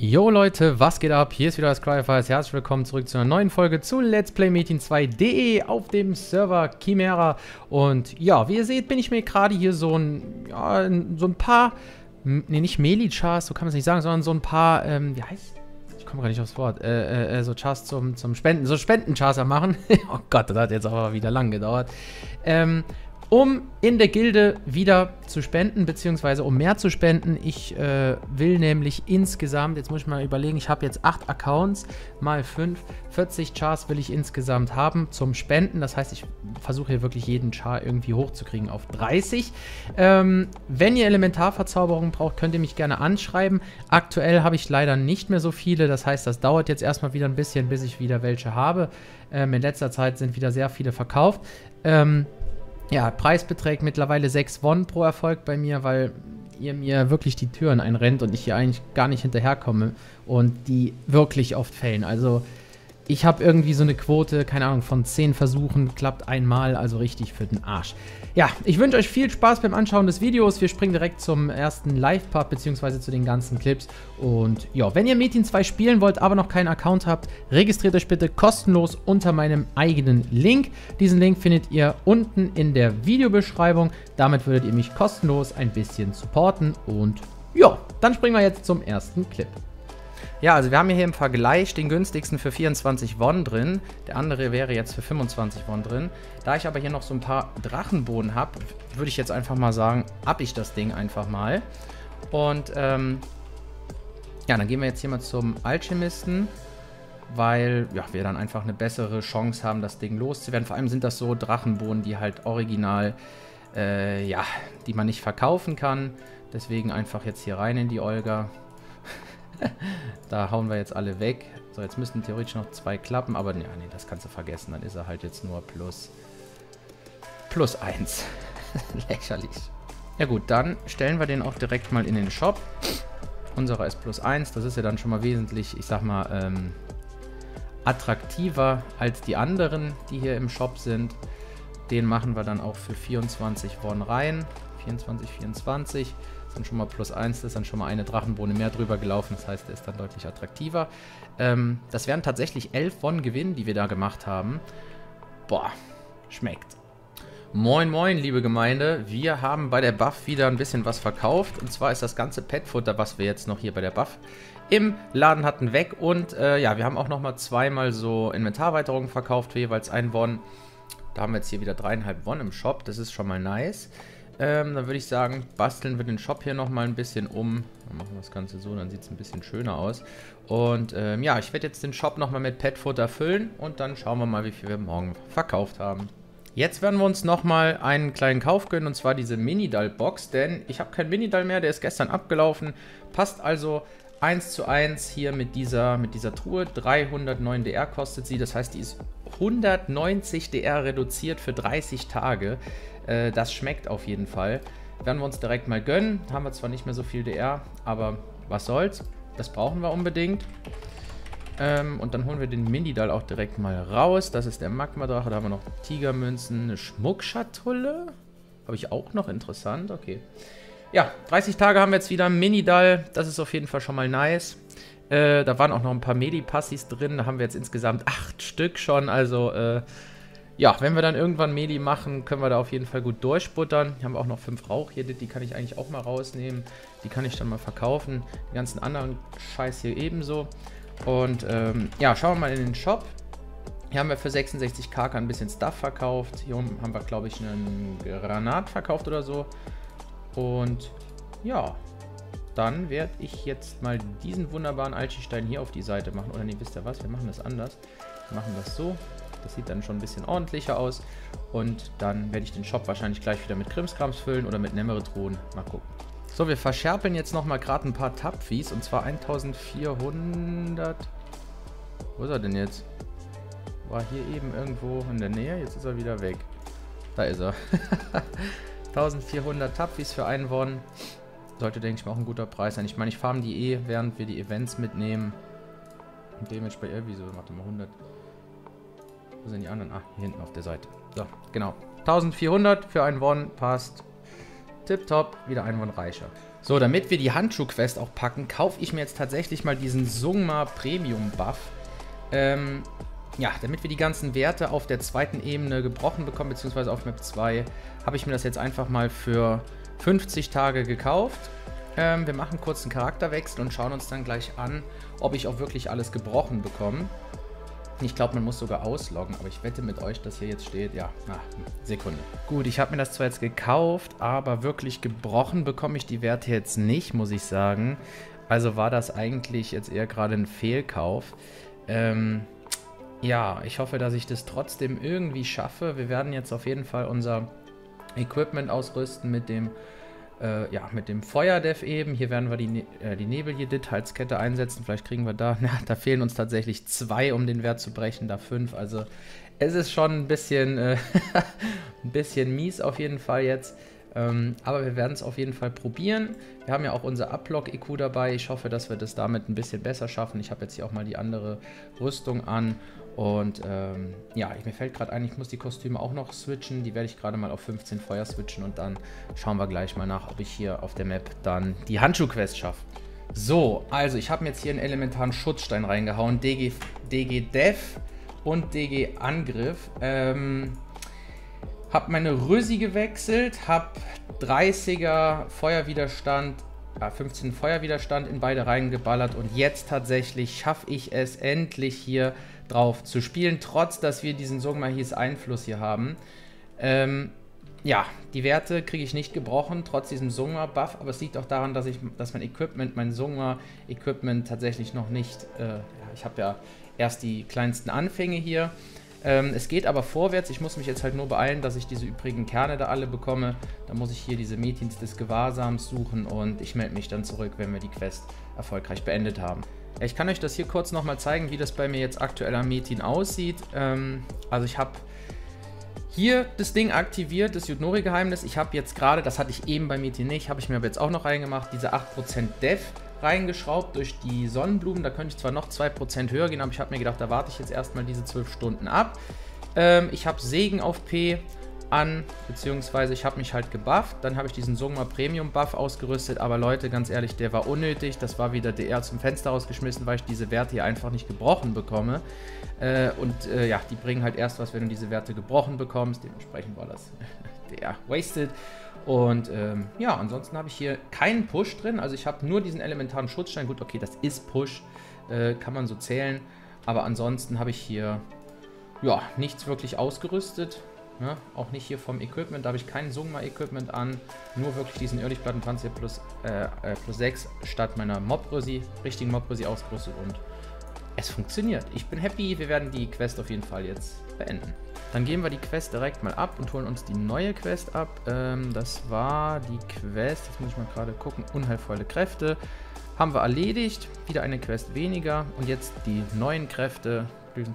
Jo Leute, was geht ab? Hier ist wieder das Cryfiers. Herzlich willkommen zurück zu einer neuen Folge zu Let's Play Metin 2.de auf dem Server Chimera. Und ja, wie ihr seht, bin ich mir gerade hier so ein paar, nicht Melee-Chars, so kann man es nicht sagen, sondern so ein paar, wie heißt, ich komme gar nicht aufs Wort, so Chars zum Spenden, so Spenden-Chars am machen. Oh Gott, das hat jetzt aber wieder lang gedauert. Um in der Gilde wieder zu spenden, beziehungsweise um mehr zu spenden. Ich will nämlich insgesamt, jetzt muss ich mal überlegen, ich habe jetzt 8 Accounts mal 5, 40 Chars will ich insgesamt haben zum Spenden. Das heißt, ich versuche hier wirklich jeden Char irgendwie hochzukriegen auf 30. Wenn ihr Elementarverzauberungen braucht, könnt ihr mich gerne anschreiben. Aktuell habe ich leider nicht mehr so viele, das heißt, das dauert jetzt erstmal wieder ein bisschen, bis ich wieder welche habe. In letzter Zeit sind wieder sehr viele verkauft. Ja, Preis beträgt mittlerweile 6 Won pro Erfolg bei mir, weil ihr mir wirklich die Türen einrennt und ich hier eigentlich gar nicht hinterherkomme und die wirklich oft fällen. Also ich habe irgendwie so eine Quote, keine Ahnung, von 10 Versuchen, klappt einmal, also richtig für den Arsch. Ja, ich wünsche euch viel Spaß beim Anschauen des Videos. Wir springen direkt zum ersten Live-Part, beziehungsweise zu den ganzen Clips. Und ja, wenn ihr Metin 2 spielen wollt, aber noch keinen Account habt, registriert euch bitte kostenlos unter meinem eigenen Link. Diesen Link findet ihr unten in der Videobeschreibung. Damit würdet ihr mich kostenlos ein bisschen supporten. Und ja, dann springen wir jetzt zum ersten Clip. Ja, also wir haben hier im Vergleich den günstigsten für 24 Won drin. Der andere wäre jetzt für 25 Won drin. Da ich aber hier noch so ein paar Drachenbohnen habe, würde ich jetzt einfach mal sagen, habe ich das Ding einfach mal. Und ja, dann gehen wir jetzt hier mal zum Alchemisten, weil ja, wir dann einfach eine bessere Chance haben, das Ding loszuwerden. Vor allem sind das so Drachenbohnen, die halt original, ja, die man nicht verkaufen kann. Deswegen einfach jetzt hier rein in die Olga. Da hauen wir jetzt alle weg. So, jetzt müssten theoretisch noch 2 klappen, aber ja, nee, das kannst du vergessen. Dann ist er halt jetzt nur plus 1. Lächerlich. Ja gut, dann stellen wir den auch direkt mal in den Shop. Unserer ist plus 1. Das ist ja dann schon mal wesentlich, ich sag mal, attraktiver als die anderen, die hier im Shop sind. Den machen wir dann auch für 24 Won rein. 24. Dann schon mal plus 1, das ist dann schon mal eine Drachenbohne mehr drüber gelaufen, das heißt, der ist dann deutlich attraktiver. Das wären tatsächlich 11 Won Gewinn, die wir da gemacht haben. Boah, schmeckt. Moin moin, liebe Gemeinde, wir haben bei der Buff wieder ein bisschen was verkauft, und zwar ist das ganze Petfutter, was wir jetzt noch hier bei der Buff im Laden hatten, weg, und ja, wir haben auch nochmal zweimal so Inventarerweiterungen verkauft, für jeweils 1 Won. Da haben wir jetzt hier wieder 3,5 Won im Shop, das ist schon mal nice. Dann würde ich sagen, basteln wir den Shop hier nochmal ein bisschen um. Dann machen wir das Ganze so, dann sieht es ein bisschen schöner aus. Und ja, ich werde jetzt den Shop nochmal mit Petfutter füllen und dann schauen wir mal, wie viel wir morgen verkauft haben. Jetzt werden wir uns nochmal einen kleinen Kauf gönnen, und zwar diese Mini-Dall-Box, denn ich habe keinen Mini-Dall mehr, der ist gestern abgelaufen. Passt also 1:1 hier mit dieser Truhe. 309 DR kostet sie, das heißt, die ist 190 DR reduziert für 30 Tage. Das schmeckt auf jeden Fall. Werden wir uns direkt mal gönnen. Haben wir zwar nicht mehr so viel DR, aber was soll's. Das brauchen wir unbedingt. Und dann holen wir den Mini-Dall auch direkt mal raus. Das ist der Magma-Drache. Da haben wir noch Tigermünzen, eine Schmuckschatulle. Habe ich auch noch, interessant. Okay. Ja, 30 Tage haben wir jetzt wieder Mini-Dall. Das ist auf jeden Fall schon mal nice. Da waren auch noch ein paar Medi-Passis drin. Da haben wir jetzt insgesamt 8 Stück schon. Also, ja, wenn wir dann irgendwann Medi machen, können wir da auf jeden Fall gut durchbuttern. Hier haben wir auch noch 5 Rauch hier, die kann ich eigentlich auch mal rausnehmen. Die kann ich dann mal verkaufen. Den ganzen anderen Scheiß hier ebenso. Und ja, schauen wir mal in den Shop. Hier haben wir für 66k ein bisschen Stuff verkauft. Hier oben haben wir, glaube ich, einen Granat verkauft oder so. Und ja, dann werde ich jetzt mal diesen wunderbaren Alchi-Stein hier auf die Seite machen. Oder nee, wisst ihr was? Wir machen das anders. Wir machen das so. Das sieht dann schon ein bisschen ordentlicher aus. Und dann werde ich den Shop wahrscheinlich gleich wieder mit Krimskrams füllen oder mit Nemeretron. Mal gucken. So, wir verscherpeln jetzt nochmal gerade ein paar Tapfis. Und zwar 1400. Wo ist er denn jetzt? War hier eben irgendwo in der Nähe. Jetzt ist er wieder weg. Da ist er. 1400 Tapfis für 1 Won. Sollte, denke ich mal, auch ein guter Preis sein. Ich meine, ich farm die während wir die Events mitnehmen. Und dementsprechend, wieso? Warte mal, 100. Wo sind die anderen? Ah, hier hinten auf der Seite. So, genau. 1400 für 1 Won passt. Tipptopp, wieder 1 Won reicher. So, damit wir die Handschuh-Quest auch packen, kaufe ich mir jetzt tatsächlich mal diesen Sungma Premium Buff. Ja, damit wir die ganzen Werte auf der zweiten Ebene gebrochen bekommen, beziehungsweise auf Map 2, habe ich mir das jetzt einfach mal für 50 Tage gekauft. Wir machen kurz einen Charakterwechsel und schauen uns dann gleich an, ob ich auch wirklich alles gebrochen bekomme. Ich glaube, man muss sogar ausloggen, aber ich wette mit euch, dass hier jetzt steht, ja, Sekunde. Gut, ich habe mir das zwar jetzt gekauft, aber wirklich gebrochen bekomme ich die Werte jetzt nicht, muss ich sagen. Also war das eigentlich jetzt eher gerade ein Fehlkauf. Ja, ich hoffe, dass ich das trotzdem irgendwie schaffe. Wir werden jetzt auf jeden Fall unser Equipment ausrüsten mit dem Feuerdev eben. Hier werden wir die Nebel-Jedit-Halskette einsetzen. Vielleicht kriegen wir da, da fehlen uns tatsächlich 2, um den Wert zu brechen, da 5. Also es ist schon ein bisschen, ein bisschen mies auf jeden Fall jetzt. Aber wir werden es auf jeden Fall probieren. Wir haben ja auch unser Uplog-EQ dabei. Ich hoffe, dass wir das damit ein bisschen besser schaffen. Ich habe jetzt hier auch mal die andere Rüstung an. Und ja, mir fällt gerade ein, ich muss die Kostüme auch noch switchen. Die werde ich gerade mal auf 15 Feuer switchen und dann schauen wir gleich mal nach, ob ich hier auf der Map dann die Handschuh-Quest schaffe. So, also ich habe mir jetzt hier einen elementaren Schutzstein reingehauen. DG Def und DG Angriff. Habe meine Rösi gewechselt, habe 30er Feuerwiderstand, 15 Feuerwiderstand in beide reingeballert und jetzt tatsächlich schaffe ich es endlich hier drauf zu spielen, trotz dass wir diesen Sungma His Einfluss hier haben. Ja, die Werte kriege ich nicht gebrochen, trotz diesem Sungma Buff, aber es liegt auch daran, dass mein Sungma Equipment tatsächlich noch nicht, ich habe ja erst die kleinsten Anfänge hier. Es geht aber vorwärts, ich muss mich jetzt halt nur beeilen, dass ich diese übrigen Kerne da alle bekomme. Da muss ich hier diese Metins des Gewahrsams suchen und ich melde mich dann zurück, wenn wir die Quest erfolgreich beendet haben. Ja, ich kann euch das hier kurz nochmal zeigen, wie das bei mir jetzt aktuell am Metin aussieht. Also ich habe hier das Ding aktiviert, das Yutnori-Geheimnis. Ich habe jetzt gerade, das hatte ich eben bei Metin nicht, habe ich mir aber jetzt auch noch reingemacht, diese 8% Def reingeschraubt durch die Sonnenblumen. Da könnte ich zwar noch 2% höher gehen, aber ich habe mir gedacht, da warte ich jetzt erstmal diese 12 Stunden ab. Ich habe Segen auf P an, beziehungsweise ich habe mich halt gebufft. Dann habe ich diesen Sungma Premium Buff ausgerüstet, aber Leute, ganz ehrlich, der war unnötig. Das war wieder DR zum Fenster rausgeschmissen, weil ich diese Werte hier einfach nicht gebrochen bekomme. Ja, die bringen halt erst was, wenn du diese Werte gebrochen bekommst. Dementsprechend war das DR wasted. Und ja, ansonsten habe ich hier keinen Push drin. Also ich habe nur diesen elementaren Schutzstein. Gut, okay, das ist Push, kann man so zählen. Aber ansonsten habe ich hier ja nichts wirklich ausgerüstet. Ja, auch nicht hier vom Equipment, da habe ich kein Sungma-Equipment an. Nur wirklich diesen Irrlichtplattenpanzer plus 6 statt meiner richtigen Mob-Rösi ausgerüstet. Und es funktioniert. Ich bin happy. Wir werden die Quest auf jeden Fall jetzt beenden. Dann geben wir die Quest direkt mal ab und holen uns die neue Quest ab. Das war die Quest, jetzt muss ich mal gerade gucken, unheilvolle Kräfte. Haben wir erledigt, wieder eine Quest weniger. Und jetzt die neuen Kräfte.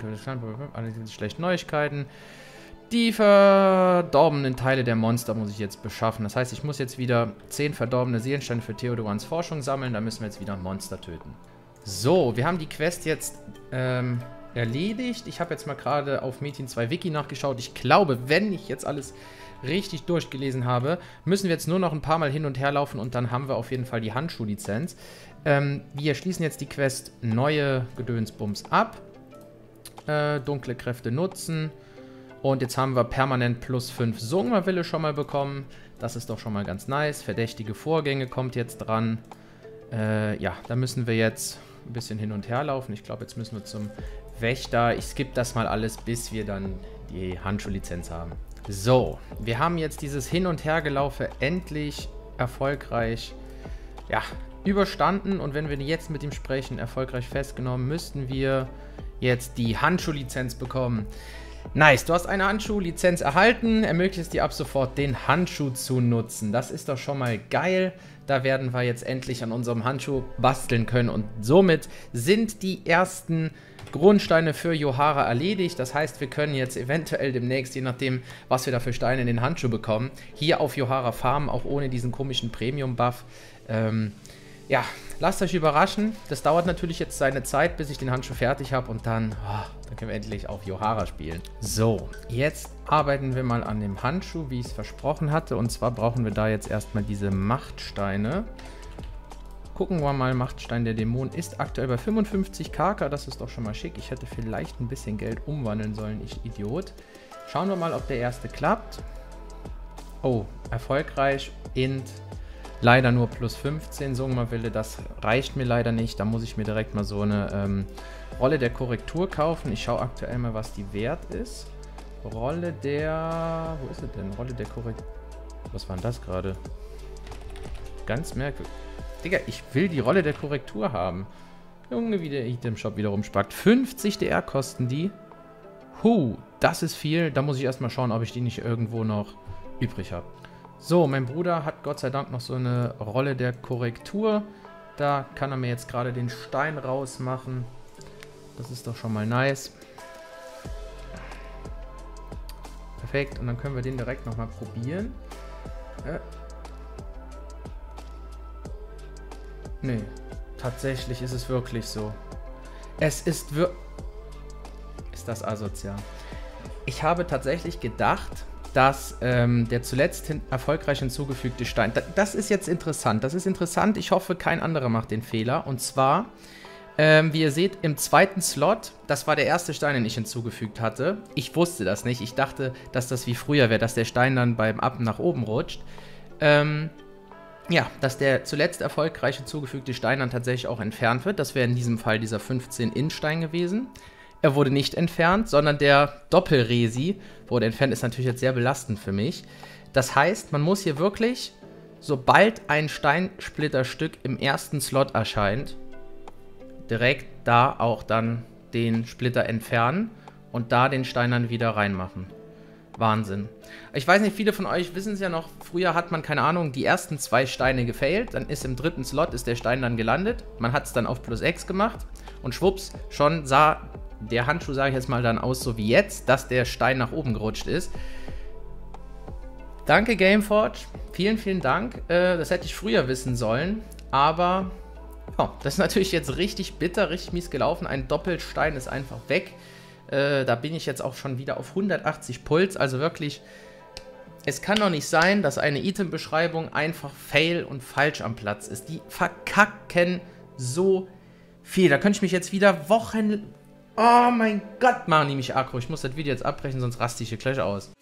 Alle diese schlechten Neuigkeiten. Die verdorbenen Teile der Monster muss ich jetzt beschaffen. Das heißt, ich muss jetzt wieder 10 verdorbene Seelensteine für Theodorans Forschung sammeln. Da müssen wir jetzt wieder Monster töten. So, wir haben die Quest jetzt erledigt. Ich habe jetzt mal gerade auf Metin 2 Wiki nachgeschaut. Ich glaube, wenn ich jetzt alles richtig durchgelesen habe, müssen wir jetzt nur noch ein paar Mal hin und her laufen und dann haben wir auf jeden Fall die Handschuh-Lizenz. Wir schließen jetzt die Quest Neue Gedönsbums ab. Dunkle Kräfte nutzen. Und jetzt haben wir permanent plus 5 Sungma-Wille schon mal bekommen. Das ist doch schon mal ganz nice. Verdächtige Vorgänge kommt jetzt dran. Ja, da müssen wir jetzt ein bisschen hin und her laufen. Ich glaube, jetzt müssen wir zum Wächter. Ich skippe das mal alles, bis wir dann die Handschuh-Lizenz haben. So, wir haben jetzt dieses Hin- und Hergelaufe endlich erfolgreich überstanden. Und wenn wir jetzt mit ihm sprechen, erfolgreich festgenommen, müssten wir jetzt die Handschuh-Lizenz bekommen. Nice, du hast eine Handschuh-Lizenz erhalten, ermöglicht es dir ab sofort, den Handschuh zu nutzen. Das ist doch schon mal geil. Da werden wir jetzt endlich an unserem Handschuh basteln können. Und somit sind die ersten Grundsteine für Yohara erledigt. Das heißt, wir können jetzt eventuell demnächst, je nachdem, was wir da für Steine in den Handschuh bekommen, hier auf Yohara farmen, auch ohne diesen komischen Premium-Buff. Ja, lasst euch überraschen. Das dauert natürlich jetzt seine Zeit, bis ich den Handschuh fertig habe und dann können wir endlich auf Yohara spielen. So, jetzt arbeiten wir mal an dem Handschuh, wie ich es versprochen hatte. Und zwar brauchen wir da jetzt erstmal diese Machtsteine. Gucken wir mal, Machtstein der Dämonen ist aktuell bei 55 KK, das ist doch schon mal schick. Ich hätte vielleicht ein bisschen Geld umwandeln sollen, ich Idiot. Schauen wir mal, ob der erste klappt. Oh, erfolgreich, Int, leider nur plus 15, Sungma-Wille, das reicht mir leider nicht. Da muss ich mir direkt mal so eine Rolle der Korrektur kaufen. Ich schaue aktuell mal, was die wert ist. Rolle der... Wo ist sie denn? Rolle der Korrektur... Was war denn das gerade? Ganz merkwürdig. Digga, ich will die Rolle der Korrektur haben. Junge, wie der Item-Shop wieder rumspackt. 50 DR kosten die. Das ist viel. Da muss ich erstmal schauen, ob ich die nicht irgendwo noch übrig habe. So, mein Bruder hat Gott sei Dank noch so eine Rolle der Korrektur. Da kann er mir jetzt gerade den Stein rausmachen. Das ist doch schon mal nice. Perfekt, und dann können wir den direkt nochmal probieren. Nee, tatsächlich ist es wirklich so. Es ist wirklich... Ist das asozial? Ich habe tatsächlich gedacht, dass der zuletzt erfolgreich hinzugefügte Stein... Das ist jetzt interessant. Das ist interessant. Ich hoffe, kein anderer macht den Fehler. Und zwar, wie ihr seht, im zweiten Slot, das war der erste Stein, den ich hinzugefügt hatte. Ich wusste das nicht. Ich dachte, dass das wie früher wäre, dass der Stein dann beim Up nach oben rutscht. Ja, dass der zuletzt erfolgreich hinzugefügte Stein dann tatsächlich auch entfernt wird. Das wäre in diesem Fall dieser 15-In-Stein gewesen. Er wurde nicht entfernt, sondern der Doppelresi wurde entfernt. Ist natürlich jetzt sehr belastend für mich. Das heißt, man muss hier wirklich, sobald ein Steinsplitterstück im ersten Slot erscheint, direkt da auch dann den Splitter entfernen und da den Stein dann wieder reinmachen. Wahnsinn. Ich weiß nicht, viele von euch wissen es ja noch, früher hat man, keine Ahnung, die ersten 2 Steine gefailt, dann ist im dritten Slot ist der Stein dann gelandet, man hat es dann auf plus X gemacht und schwupps, schon sah der Handschuh, sage ich jetzt mal, dann aus, so wie jetzt, dass der Stein nach oben gerutscht ist. Danke Gameforge, vielen, vielen Dank, das hätte ich früher wissen sollen, aber ja, das ist natürlich jetzt richtig bitter, richtig mies gelaufen, ein Doppelstein ist einfach weg. Da bin ich jetzt auch schon wieder auf 180 Puls, also wirklich, es kann doch nicht sein, dass eine Item-Beschreibung einfach fail und falsch am Platz ist. Die verkacken so viel. Da könnte ich mich jetzt wieder Wochen... Oh mein Gott, machen die mich aggro. Ich muss das Video jetzt abbrechen, sonst raste ich hier gleich aus.